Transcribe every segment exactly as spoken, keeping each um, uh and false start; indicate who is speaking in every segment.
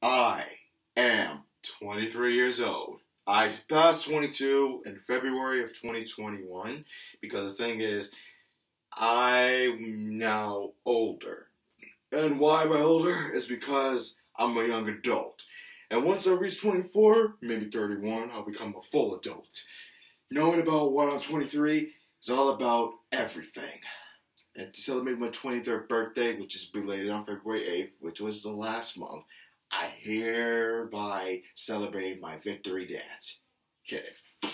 Speaker 1: I am twenty-three years old. I passed twenty-two in February of twenty twenty-one because the thing is, I'm now older. And why am I older? It's because I'm a young adult. And once I reach twenty-four, maybe thirty-one, I'll become a full adult. Knowing about what I'm twenty-three is all about everything. And to celebrate my twenty-third birthday, which is belated on February eighth, which was the last month, I hereby celebrate my victory dance. Kidding.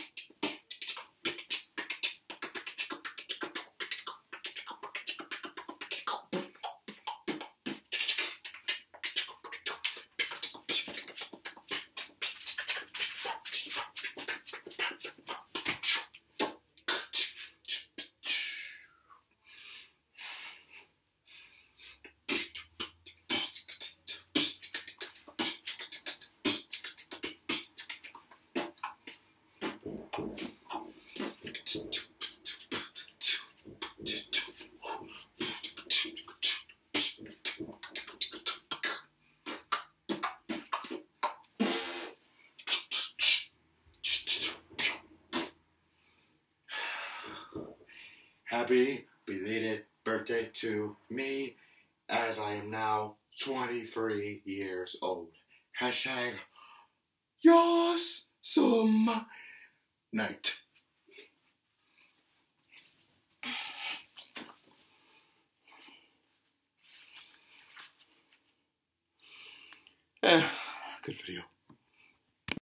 Speaker 1: Happy belated birthday to me, as I am now twenty-three years old. Hashtag Yawesome Night. Eh, good video.